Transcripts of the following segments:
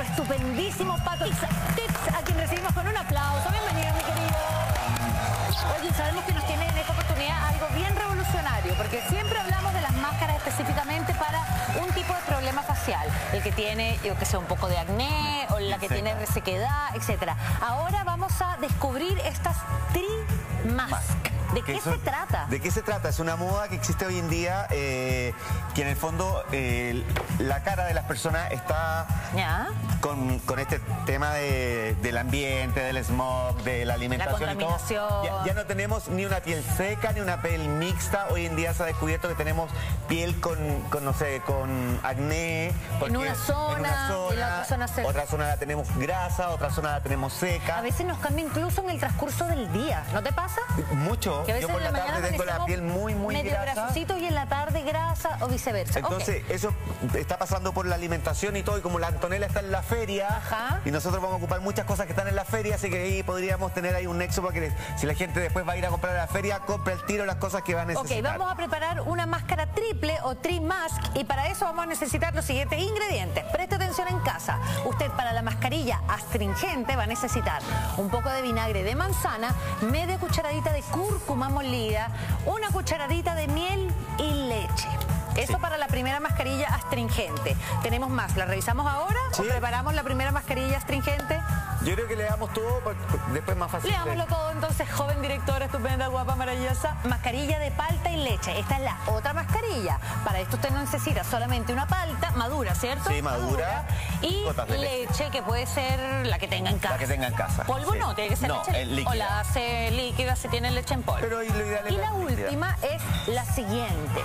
estupendísimo Pato Tips, a quien recibimos con un aplauso. Bienvenido, mi querido. Oye, sabemos que nos tiene en esta oportunidad algo bien revolucionario, porque siempre hablamos de las máscaras específicamente para un tipo de problema facial. El que tiene, yo que sé, un poco de acné, o la que tiene resequedad, etcétera. Ahora vamos a descubrir estas Tri-Mask. ¿De qué se trata? ¿De qué se trata? Es una moda que existe hoy en día, que en el fondo la cara de las personas está con este tema del ambiente, del smog, de la alimentación, la contaminación. Y todo. Ya no tenemos ni una piel seca ni una piel mixta. Hoy en día se ha descubierto que tenemos piel con no sé, con acné. En una zona, y en la otra zona seca. Otra zona la tenemos grasa, otra zona la tenemos seca. A veces nos cambia incluso en el transcurso del día, ¿no te pasa? Mucho. Yo por la tarde tengo la piel muy medio grasa. grasosito y en la tarde grasa o viceversa. Entonces, eso está pasando por la alimentación y todo. Y como la Antonella está en la feria, y nosotros vamos a ocupar muchas cosas que están en la feria, así que ahí podríamos tener ahí un nexo para que si la gente después va a ir a comprar a la feria, compre el tiro las cosas que va a necesitar. Ok, vamos a preparar una máscara triple o Tri-Mask, y para eso vamos a necesitar los siguientes ingredientes. Preste atención en casa. Usted para la mascarilla astringente va a necesitar un poco de vinagre de manzana, media cucharadita de cúrcuma molida, una cucharadita de miel y leche. Eso para la primera mascarilla astringente. Tenemos más, ¿la revisamos ahora o preparamos la primera mascarilla astringente? Yo creo que le damos todo, después más fácil. Leámoslo todo entonces, joven directora, estupenda, guapa, maravillosa. Mascarilla de palta y leche. Esta es la otra mascarilla. Para esto usted no necesita solamente una palta madura, ¿cierto? Sí, madura. Y leche, que puede ser la que tenga en casa. La que tenga en casa. ¿Polvo no? ¿Tiene que ser leche? Líquida. O la hace líquida si tiene leche en polvo. Pero lo ideal es y la última es la siguiente.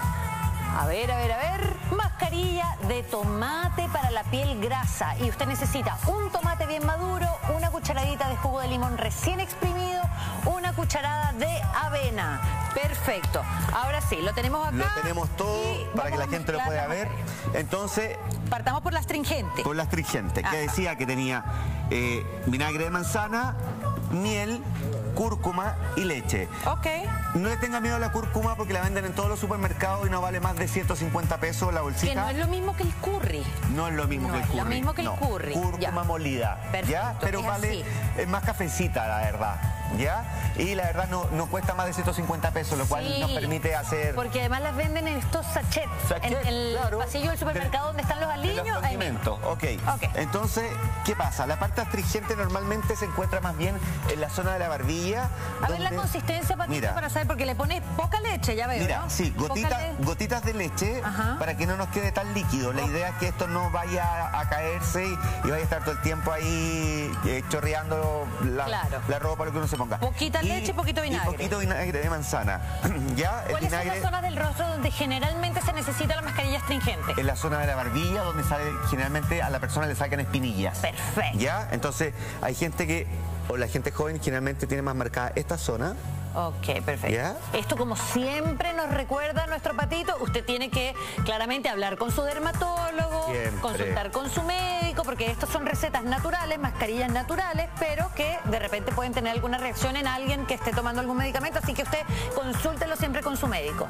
A ver. Mascarilla de tomate para la piel grasa. Y usted necesita un tomate bien maduro, una cucharadita de jugo de limón recién exprimido, una cucharada de avena. Perfecto. Ahora sí, lo tenemos acá. Lo tenemos todo para que la gente lo pueda ver. Entonces, partamos por la astringente. Por la astringente, que decía que tenía vinagre de manzana, miel, cúrcuma y leche. Ok. No le tenga miedo a la cúrcuma porque la venden en todos los supermercados y no vale más de 150 pesos la bolsita. Que no es lo mismo que el curry. No es lo mismo que el curry. No es lo mismo que el curry. Cúrcuma molida. Perfecto, ¿ya? Pero vale, es más cafecita, la verdad. ¿Ya? Y la verdad no cuesta más de 150 pesos, lo cual nos permite hacer... Porque además las venden en estos sachets. En el pasillo del supermercado donde están los aliños. De los condimentos. Ok. Entonces, ¿qué pasa? La parte astringente normalmente se encuentra más bien en la zona de la barbilla. A ver la consistencia, Patito, para saber, porque le pones poca leche, ya veo, mira, ¿no? Sí, gotitas de leche para que no nos quede tan líquido. La idea es que esto no vaya a caerse y vaya a estar todo el tiempo ahí chorreando la ropa, lo que uno se ponga. Poquita leche y poquito vinagre. Y poquito vinagre de manzana. ¿Ya? ¿Cuáles son las zonas del rostro donde generalmente se necesita la mascarilla astringente? En la zona de la barbilla, donde generalmente a la persona le sacan espinillas. Perfecto. ¿Ya? Entonces, hay gente la gente joven generalmente tiene más marcada esta zona. Ok, perfecto. ¿Ya? Esto, como siempre nos recuerda nuestro Patito, usted tiene que claramente hablar con su dermatólogo, consultar con su médico, porque estas son recetas naturales, mascarillas naturales, pero que de repente pueden tener alguna reacción en alguien que esté tomando algún medicamento, así que usted consúltelo siempre con su médico.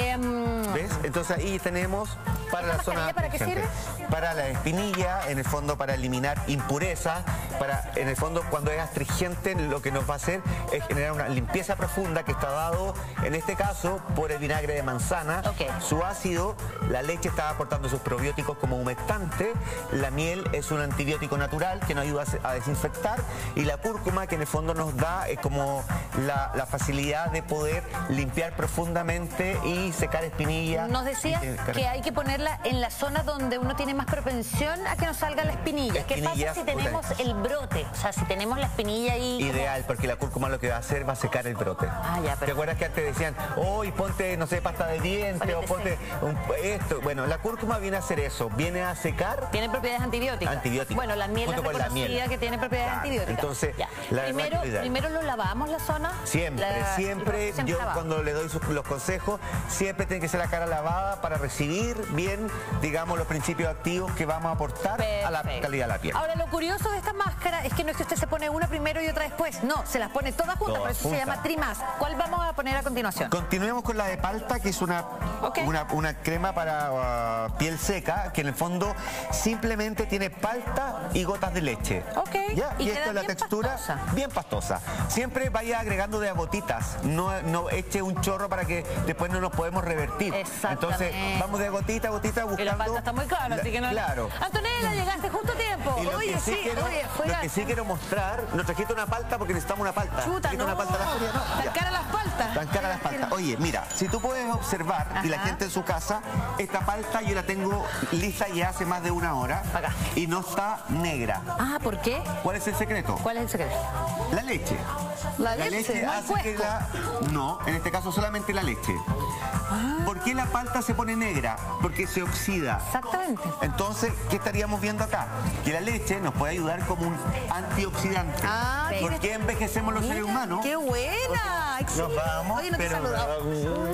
¿Ves? Entonces ahí tenemos para la zona... ¿Para qué sirve? Para la espinilla, en el fondo para eliminar impurezas, en el fondo cuando es astringente lo que nos va a hacer es generar una limpieza profunda que está dado, en este caso, por el vinagre de manzana. Su ácido, la leche está aportando sus probióticos como humectante, la miel es un antibiótico natural que nos ayuda a desinfectar, y la cúrcuma, que en el fondo nos da como la facilidad de poder limpiar profundamente y secar espinillas. Nos decías que hay que ponerla en la zona donde uno tiene más propensión a que nos salga la espinilla. ¿Qué pasa si tenemos el brote? O sea, si tenemos la espinilla ahí... Ideal, porque la cúrcuma lo que va a hacer va a secar el brote. ¿Te acuerdas que antes decían, y ponte, no sé, pasta de dientes o ponte esto? Bueno, la cúrcuma viene a hacer eso, viene a secar. Tiene propiedades antibióticas. Bueno, la miel es reconocida que tiene propiedades antibióticas. Entonces, primero lo lavamos la zona. Siempre. Yo cuando le doy los consejos, siempre tiene que ser la cara lavada para recibir bien, digamos, los principios activos que vamos a aportar a la calidad de la piel. Ahora, lo curioso de esta máscara máscara es que no es que usted se pone una primero y otra después. No, se las pone todas juntas, por eso se llama Trimask. ¿Cuál vamos a poner a continuación? Continuemos con la de palta, que es una crema para piel seca, que en el fondo simplemente tiene palta y gotas de leche. Ok. ¿Ya? Y esta es la bien textura pastosa. bien pastosa. Siempre vaya agregando de a gotitas, no eche un chorro para que después no nos podemos revertir. Exactamente. Entonces vamos de gotita a gotita buscando. Y la palta está muy cara, así que no. Claro. Antonella, llegaste justo a tiempo. Y lo Oye, que sí quiero, oye, lo que sí quiero mostrar, nos trajiste una palta porque necesitamos una palta. Chuta, ¿Trajiste una palta a la feria? No, tan ya. caras las paltas. Tan cara las paltas. Oye, mira, si tú puedes observar, y la gente en su casa, esta palta yo la tengo lista ya hace más de una hora. Acá. Y no está negra. Ah, ¿por qué? ¿Cuál es el secreto? ¿Cuál es el secreto? La leche. La leche, no el hace que No, en este caso solamente la leche. ¿Por qué la palta se pone negra? Porque se oxida. Exactamente. Entonces, ¿qué estaríamos viendo acá? Que la leche nos puede ayudar como un antioxidante. Ah, ¿por qué envejecemos los seres humanos? ¡Qué buena! Nos vamos, Oye, no te he pero... saludado.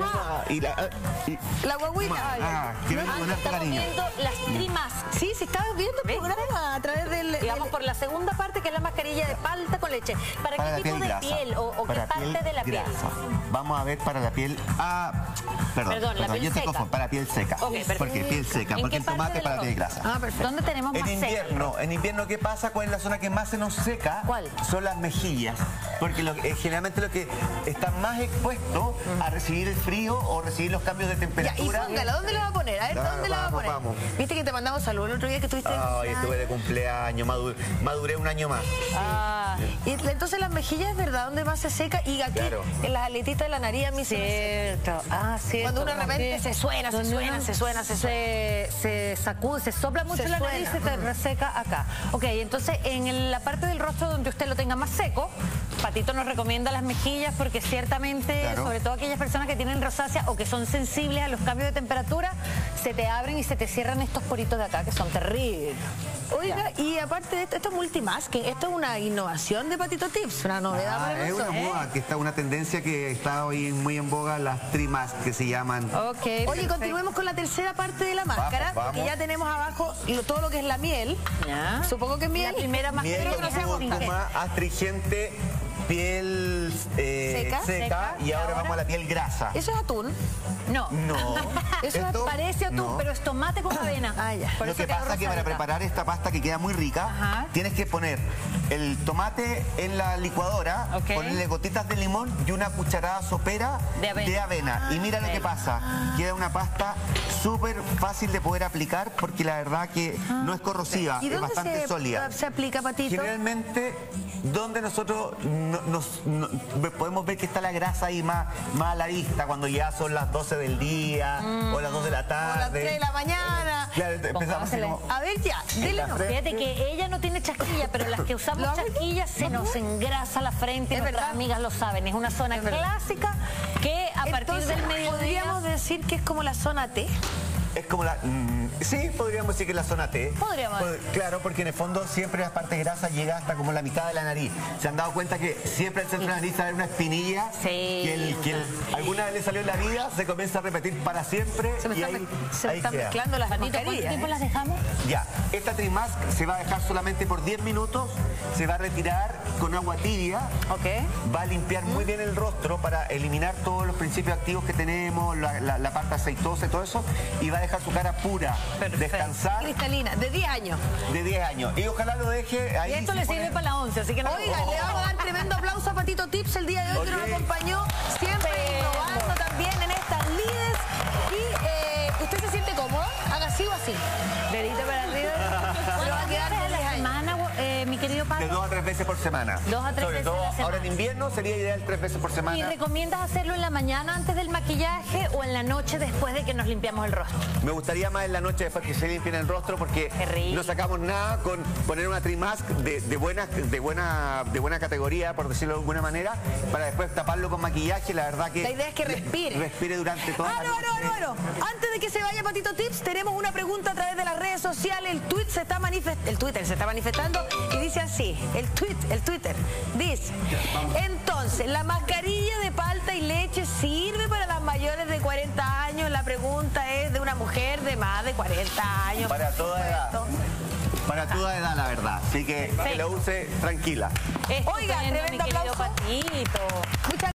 Y La guagüita. qué bien ponerte Estamos cariño. viendo las Trimask. Sí, estabas viendo el programa a través del... Y vamos por la segunda parte, que es la mascarilla de palta con leche. ¿Para Para qué la tipo piel de grasa. piel o qué Para parte de la piel? grasa. Vamos a ver para la piel... Perdón, la piel yo te seca. confundo, para piel seca. Ok, perfecto. ¿Por qué? Piel seca, ¿En porque qué el parte tomate de es para los piel dos? grasa. Ah, perfecto. ¿Dónde tenemos más seca? En invierno, ¿qué pasa? ¿Cuál es la zona que más se nos seca? ¿Cuál? Son las mejillas. Porque generalmente lo que está más expuesto a recibir el frío o recibir los cambios de Ya, y temperatura. póngala, ¿dónde la va a poner? A ver, ¿dónde la va a poner? Vamos. Viste que te mandamos saludos el otro día que estuviste. Ay, estuve de cumpleaños, maduré un año más. Ah, y entonces las mejillas, ¿verdad? ¿Dónde más se seca? Y aquí, Claro. en las aletitas de la nariz a mí se me Cierto. Ah, cierto. Cuando uno de repente se suena, se sacude, se sopla mucho Se la nariz y se te reseca acá. Ok, entonces en la parte del rostro donde usted lo tenga más seco, Patito nos recomienda las mejillas porque ciertamente, Claro. sobre todo aquellas personas que tienen rosácea o que son sensibles a los cambios de temperatura, se te abren y se te cierran estos poritos de acá que son terribles. Oiga, y aparte de esto es multimasking. Esto es una innovación de Patito Tips, una novedad para Es una nosotros. moda, que está una tendencia que está hoy muy en boga, las Trimask que se llaman. Ok. Oye, perfecto. continuemos con la tercera parte de la máscara, Vamos. porque ya tenemos abajo todo lo que es la miel. Ya. Supongo que es miel. La primera Miel máscara con que hacemos cúrcuma, astringente, piel seca, y ahora vamos a la piel grasa. ¿Eso es atún? No. No. Eso Esto, parece atún, no. pero es tomate con avena. Ah, ya. Por Lo eso que queda pasa es que para rosadita. preparar esta pasta que queda muy rica, Ajá. tienes que poner el tomate en la licuadora, Ok. ponerle gotitas de limón y una cucharada sopera De avena. Y mira lo que pasa, queda una pasta súper fácil de poder aplicar porque la verdad que no es corrosiva, ¿Y es dónde bastante sólida. se aplica, Patito? Generalmente, donde nosotros podemos ver que está la grasa ahí más a la vista, cuando ya son las 12 del día o las 2 de la O tarde. las 3 de la mañana. Claro, empezamos así como... A ver, ya, dile la no. frente. Fíjate que ella no tiene chasquilla, pero las que usamos ¿Lo hago yo? chasquillas se nos engrasa la frente y Es nuestras verdad. amigas lo saben. Es una zona clásica que a partir Entonces, del mediodía... podríamos decir que es como la zona T. Es como la... sí, podríamos decir que es la zona T. Podríamos. Claro, porque en el fondo siempre las partes grasas llega hasta como la mitad de la nariz. ¿Se han dado cuenta que siempre al centro de la nariz sale una espinilla? Sí. Alguna vez le salió en la vida, se comienza a repetir para siempre Se me y están ahí queda. mezclando las Patito, ¿cuánto mascarillas. tiempo las dejamos? Ya, esta Trimask se va a dejar solamente por 10 minutos, se va a retirar con agua tibia, Ok. va a limpiar muy bien el rostro para eliminar todos los principios activos que tenemos, la parte aceitosa y todo eso, y va a dejar su cara pura, Perfecto. descansar Cristalina, de 10 años. de 10 años. Y ojalá lo deje ahí. Y esto sin le sirve poner- para la 11, así que no... Oiga, le vamos a dar tremendo aplauso a Patito Tips el día de hoy que nos Ok. acompañó, siempre innovando también en estas lides. Y ¿usted se siente cómodo? Haga así o así. Dedito para arriba. Se va a quedar ¿Cuántas de veces a 10 la años. semana, mi querido De Pablo? 2 a 3 veces por semana. 2 a 3 Sobre veces todo a la semana. ahora en invierno sería ideal 3 veces por ¿Y semana. recomiendas hacerlo en la mañana antes del maquillaje o en la noche después de que nos limpiamos el rostro? Me gustaría más en la noche después que se limpien el rostro porque Qué rico. no sacamos nada con poner una Trimask de buena categoría, por decirlo de alguna manera, para después taparlo con maquillaje. La verdad que... La idea es que respire. Respire durante toda la noche. No. Antes de que se vaya Patito Tips, tenemos una pregunta a través de las redes sociales. El Twitter se está manifestando y dice así, el Twitter dice, entonces, ¿la mascarilla de palta y leche sirve para las mayores de 40? 40 años, la pregunta es de una mujer de más de 40 años. Para toda edad. Para toda edad, la verdad. Así que lo use tranquila. Oiga, tremendo aplauso. Patito. Muchas